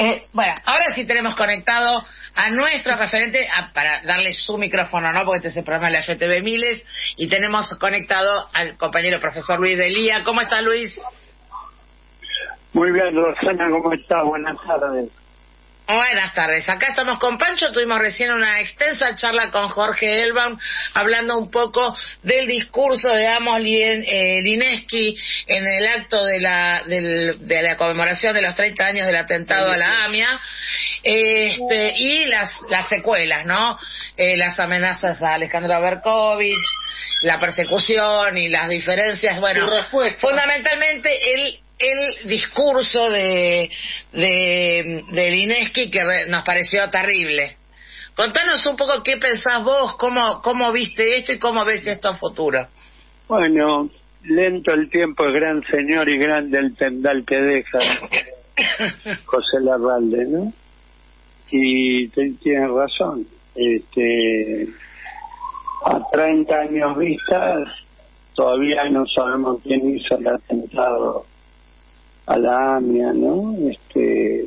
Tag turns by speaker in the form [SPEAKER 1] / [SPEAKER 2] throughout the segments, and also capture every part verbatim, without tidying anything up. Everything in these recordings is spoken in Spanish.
[SPEAKER 1] Eh, bueno, ahora sí tenemos conectado a nuestro referente, a, para darle su micrófono, ¿no? Porque este es el programa de la F T V Miles, y tenemos conectado al compañero profesor Luis Delía. ¿Cómo está, Luis?
[SPEAKER 2] Muy bien, Rosana, ¿cómo estás? Buenas tardes.
[SPEAKER 1] Buenas tardes. Acá estamos con Pancho. Tuvimos recién una extensa charla con Jorge Elbaum, hablando un poco del discurso de Amos eh, Lineski en el acto de la del, de la conmemoración de los treinta años del atentado a la AMIA, este, y las las secuelas, ¿no? Eh, las amenazas a Alejandro Berkovich, la persecución y las diferencias. Bueno, fundamentalmente el el discurso de de, de Lineski, que re, nos pareció terrible. Contanos un poco qué pensás vos, cómo cómo viste esto y cómo ves esto a futuro.
[SPEAKER 2] Bueno, lento el tiempo es gran señor y grande el tendal que deja José Larralde, ¿no? Y tienes razón. Este, a treinta años vistas, todavía no sabemos quién hizo el atentado a la AMIA, ¿no? Este,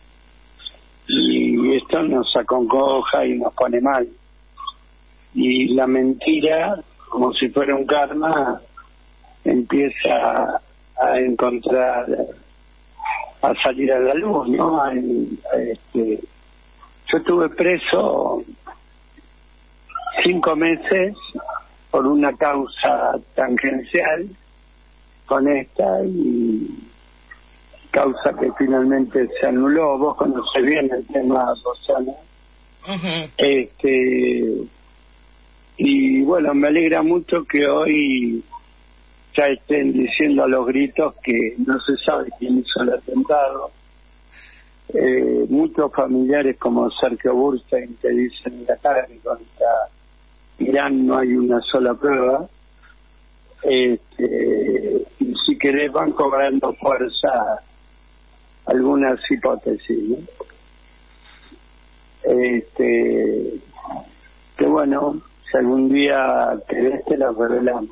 [SPEAKER 2] y esto nos acongoja y nos pone mal. Y la mentira, como si fuera un karma, empieza a, a encontrar, a salir a la luz, ¿no? A, a este, yo estuve preso cinco meses por una causa tangencial con esta, y causa que finalmente se anuló. Vos conocés bien el tema, Rosana. Uh-huh. Este, y bueno, me alegra mucho que hoy ya estén diciendo a los gritos que no se sabe quién hizo el atentado. Eh, muchos familiares como Sergio Burstein te dicen en la cara que contra Irán no hay una sola prueba. Este, y si querés van cobrando fuerza algunas hipótesis, ¿no? Este, que bueno, si algún día querés te las revelamos.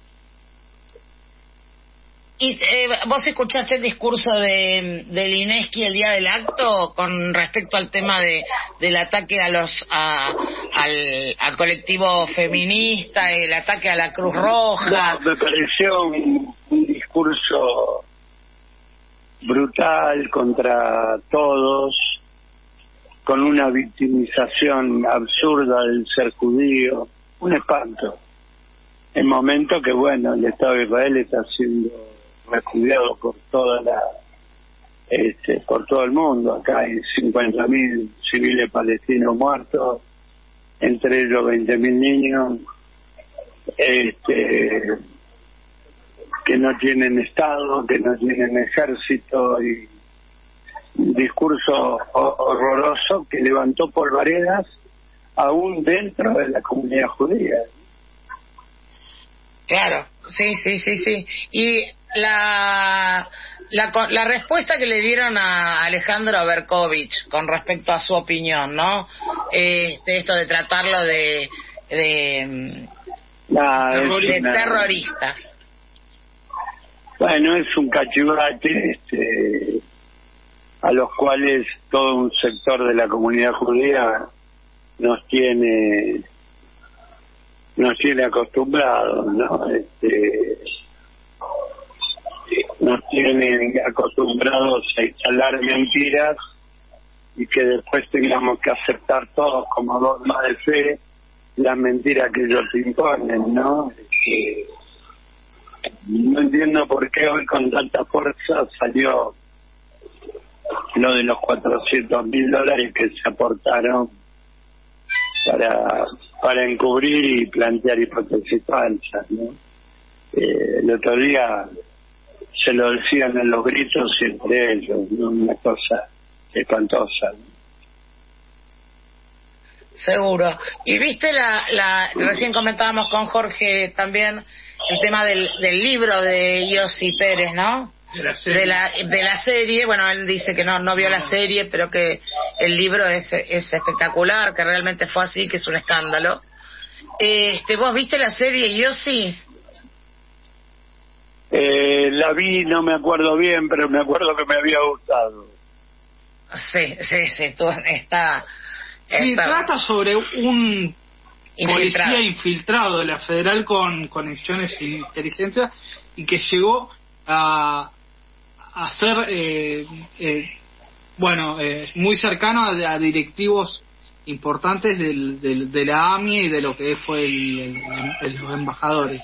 [SPEAKER 1] ¿Y eh, vos escuchaste el discurso de, de Lineski el día del acto con respecto al tema de del ataque a los a, al, al colectivo feminista, el ataque a la Cruz Roja?
[SPEAKER 2] No, me pareció un, un discurso brutal contra todos, con una victimización absurda del ser judío, un espanto. En momento que, bueno, el Estado de Israel está siendo repudiado por toda la este, por todo el mundo. Acá hay cincuenta mil civiles palestinos muertos, entre ellos veinte mil niños este que no tienen Estado, que no tienen ejército, y un discurso horroroso que levantó polvaredas aún dentro de la comunidad judía.
[SPEAKER 1] Claro, sí, sí, sí, sí. Y la, la la respuesta que le dieron a Alejandro Berkovich con respecto a su opinión, ¿no? Este, esto de tratarlo de de,
[SPEAKER 2] nah,
[SPEAKER 1] de
[SPEAKER 2] una...
[SPEAKER 1] terrorista.
[SPEAKER 2] Bueno, es un cachivache este, a los cuales todo un sector de la comunidad judía nos tiene nos tiene acostumbrados, ¿no? Este, nos tienen acostumbrados a instalar mentiras y que después tengamos que aceptar todos como dogma de fe las mentiras que ellos imponen, ¿no? Este, no entiendo por qué hoy con tanta fuerza salió lo de los cuatrocientos mil dólares que se aportaron para para encubrir y plantear hipótesis falsas, ¿no? Eh, el otro día se lo decían en los gritos entre ellos, ¿no? Una cosa espantosa, ¿no?
[SPEAKER 1] Seguro. Y viste la, la recién comentábamos con Jorge también el tema del, del libro de Yossi Pérez, ¿no?
[SPEAKER 3] De la serie.
[SPEAKER 1] De la, de la serie. Bueno, él dice que no no vio la serie, pero que el libro es es espectacular, que realmente fue así, que es un escándalo. Este, ¿vos viste la serie Yossi?
[SPEAKER 2] Eh, la vi, no me acuerdo bien, pero me acuerdo que me había gustado.
[SPEAKER 1] Sí, sí, sí, tú, está...
[SPEAKER 3] Sí,
[SPEAKER 1] está
[SPEAKER 3] trata sobre un
[SPEAKER 1] infiltrado.
[SPEAKER 3] policía infiltrado de la Federal con conexiones de inteligencia y que llegó a, a ser, eh, eh, bueno, eh, muy cercano a, a directivos importantes del, del, de la A M I A y de lo que fue el, el, el, los embajadores.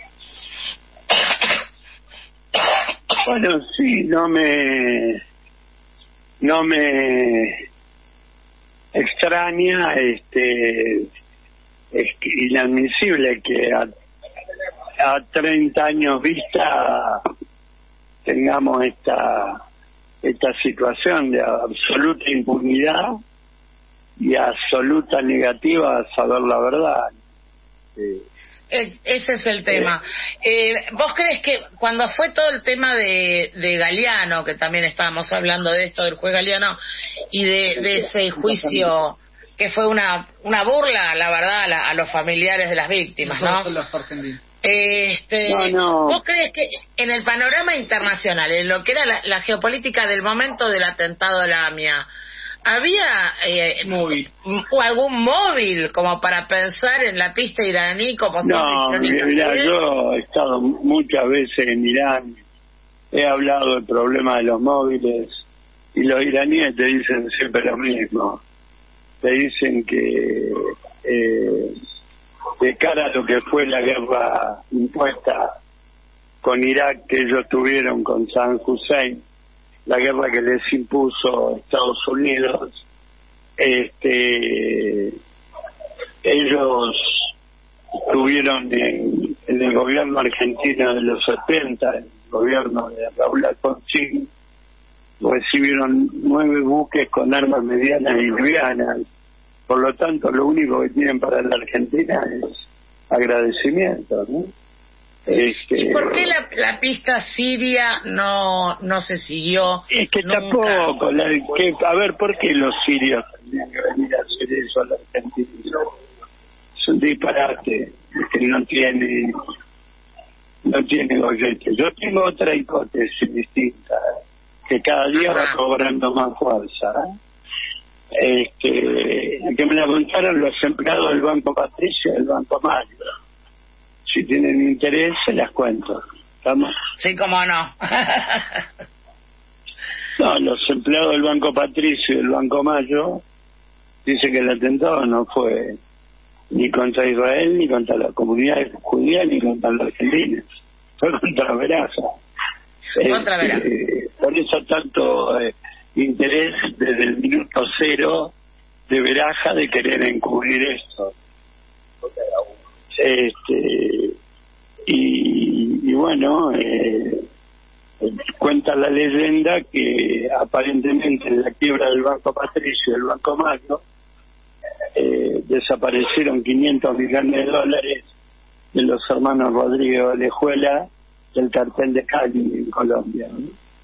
[SPEAKER 2] Bueno, sí, no me no me extraña, este es inadmisible que a, a treinta años vista tengamos esta esta situación de absoluta impunidad y absoluta negativa a saber la verdad. Sí.
[SPEAKER 1] Ese es el tema. Eh, ¿Vos crees que cuando fue todo el tema de, de Galeano, que también estábamos hablando de esto, del juez Galeano, y de, de ese juicio que fue una una burla, la verdad, a, la, a los familiares de las víctimas, ¿no?
[SPEAKER 3] Los argentinos.
[SPEAKER 1] Este,
[SPEAKER 2] no, no.
[SPEAKER 1] ¿Vos crees que en el panorama internacional, en lo que era la, la geopolítica del momento del atentado a la A M I A, había eh,
[SPEAKER 3] móvil.
[SPEAKER 1] algún móvil como para pensar en la pista iraní como
[SPEAKER 2] no mira, yo he estado muchas veces en Irán, he hablado del problema de los móviles y los iraníes te dicen siempre lo mismo, te dicen que eh, de cara a lo que fue la guerra impuesta con Irak que ellos tuvieron con Saddam Hussein, la guerra que les impuso Estados Unidos, este ellos tuvieron en, en el gobierno argentino de los setenta, el gobierno de Raúl Alfonsín, recibieron nueve buques con armas medianas y livianas. Por lo tanto, lo único que tienen para la Argentina es agradecimiento, ¿no? Este,
[SPEAKER 1] ¿Y por qué la, la pista siria no no se siguió?
[SPEAKER 2] Es que
[SPEAKER 1] nunca?
[SPEAKER 2] tampoco, la, que, a ver, ¿por qué los sirios tendrían que venir a hacer eso a la Argentina? Es un disparate, que no tiene, no tiene gollete. Yo tengo otra hipótesis distinta, que cada día va cobrando más fuerza. Este, que me la contaron los empleados del Banco Patricio y del Banco Mayo. Si tienen interés, se las cuento. ¿Estamos?
[SPEAKER 1] Sí, cómo no.
[SPEAKER 2] No, los empleados del Banco Patricio y del Banco Mayo dicen que el atentado no fue ni contra Israel, ni contra la comunidad judía, ni contra los argentinos. Fue contra Veraza.
[SPEAKER 1] Contra Veraza.
[SPEAKER 2] Eh, por eso tanto eh, interés desde el minuto cero de Veraja de querer encubrir esto. Este y, y bueno eh, cuenta la leyenda que aparentemente en la quiebra del Banco Patricio y del Banco Mayo eh, desaparecieron quinientos millones de dólares de los hermanos Rodríguez Olejuela del cartel de Cali en Colombia, ¿no?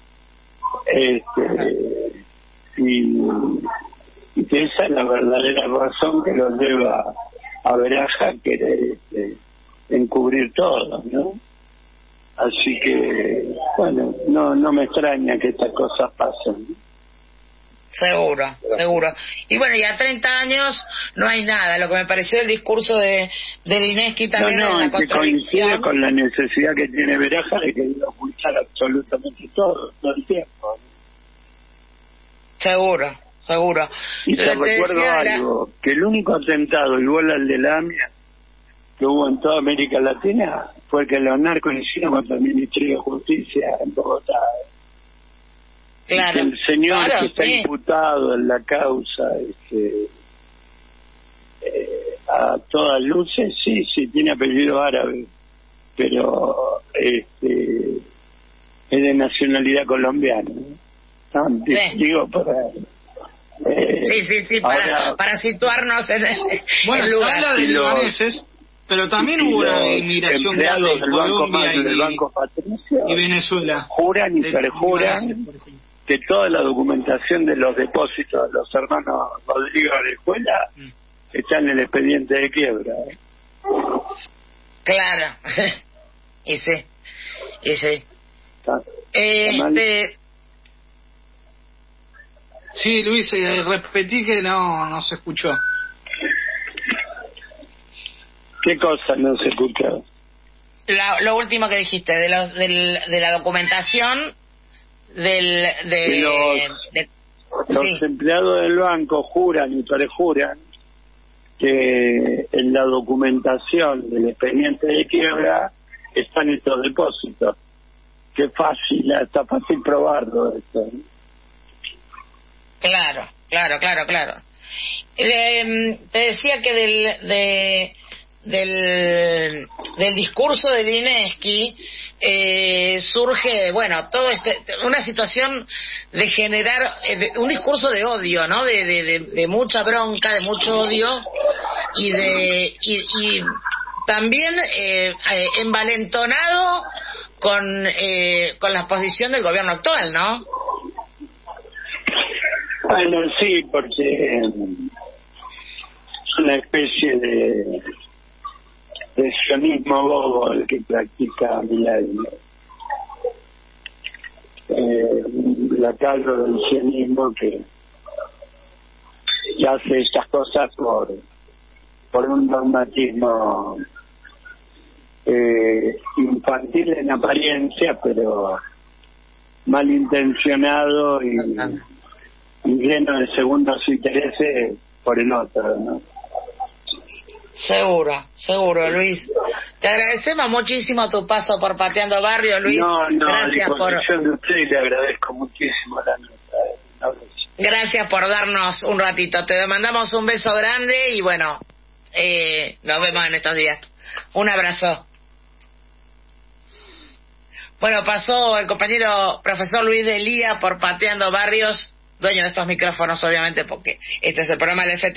[SPEAKER 2] Este y, y que esa es la verdadera razón que los lleva a Veraja querer este, encubrir todo, ¿no? Así que, bueno, no no me extraña que estas cosas pasen.
[SPEAKER 1] Seguro, seguro. Y bueno, y a treinta años no hay nada. Lo que me pareció el discurso de, de Lineski también
[SPEAKER 2] no, no,
[SPEAKER 1] en la
[SPEAKER 2] que coincide con la necesidad que tiene Veraja de querer ocultar absolutamente todo, todo el tiempo.
[SPEAKER 1] Seguro. Seguro.
[SPEAKER 2] Y te recuerdo algo, que el único atentado igual al de la A M I A que hubo en toda América Latina fue el que los narcos hicieron contra el Ministerio de Justicia en Bogotá.
[SPEAKER 1] Claro.
[SPEAKER 2] El señor
[SPEAKER 1] claro,
[SPEAKER 2] que está
[SPEAKER 1] sí.
[SPEAKER 2] imputado en la causa, este, eh, a todas luces, sí, sí, tiene apellido árabe, pero este es de nacionalidad colombiana, ¿no?
[SPEAKER 1] Sí.
[SPEAKER 2] Digo, para... Eh,
[SPEAKER 1] sí, sí, sí, para,
[SPEAKER 2] ahora,
[SPEAKER 1] para situarnos en el,
[SPEAKER 3] bueno,
[SPEAKER 1] el
[SPEAKER 3] se
[SPEAKER 1] lugar.
[SPEAKER 3] habla de
[SPEAKER 2] Y los-
[SPEAKER 3] libaneses, pero también
[SPEAKER 2] y
[SPEAKER 3] hubo una
[SPEAKER 2] los
[SPEAKER 3] inmigración grande
[SPEAKER 2] empleados
[SPEAKER 3] de
[SPEAKER 2] del Banco
[SPEAKER 3] Colombia
[SPEAKER 2] Mayo y del
[SPEAKER 3] y,
[SPEAKER 2] Banco Patricio
[SPEAKER 3] y Venezuela.
[SPEAKER 2] juran y
[SPEAKER 3] De-
[SPEAKER 2] perjuran
[SPEAKER 3] libaneses, por ejemplo.
[SPEAKER 2] que toda la documentación de los depósitos de los hermanos Rodríguez Orejuela
[SPEAKER 3] Mm.
[SPEAKER 2] está en el expediente de quiebra.
[SPEAKER 1] Claro. y sí, y sí.
[SPEAKER 2] Está- está mal.
[SPEAKER 1] Este,
[SPEAKER 3] Sí, Luis, eh, repetí que no, no se escuchó.
[SPEAKER 2] ¿Qué cosa no se escuchó?
[SPEAKER 1] La, lo último que dijiste, de, los, del, de la documentación del... De,
[SPEAKER 2] los
[SPEAKER 1] de,
[SPEAKER 2] los
[SPEAKER 1] sí.
[SPEAKER 2] empleados del banco juran y perjuran que en la documentación del expediente de quiebra están estos depósitos. Qué fácil, está fácil probarlo esto, ¿no?
[SPEAKER 1] Claro, claro, claro, claro. Eh, te decía que del de, del del discurso de Lineski eh, surge, bueno, todo este una situación de generar eh, un discurso de odio, ¿no? De, de, de, de mucha bronca, de mucho odio y de y, y también eh, eh, envalentonado con eh, con la posición del gobierno actual, ¿no?
[SPEAKER 2] Bueno, sí, porque es una especie de, de sionismo bobo el que practica Milei. Eh, la caldo del sionismo que, que hace estas cosas por, por un dogmatismo eh, infantil en apariencia, pero malintencionado y... y lleno de segundos intereses por el otro, ¿no?
[SPEAKER 1] Seguro, seguro, Luis. Te agradecemos muchísimo tu paso por Pateando Barrio, Luis.
[SPEAKER 2] No, no,
[SPEAKER 1] gracias por
[SPEAKER 2] de usted y le agradezco muchísimo la nota.
[SPEAKER 1] Gracias por darnos un ratito. Te mandamos un beso grande y bueno, eh, nos vemos en estos días. Un abrazo. Bueno, pasó el compañero profesor Luis Delía por Pateando Barrios, dueño de estos micrófonos, obviamente, porque este es el programa del F T.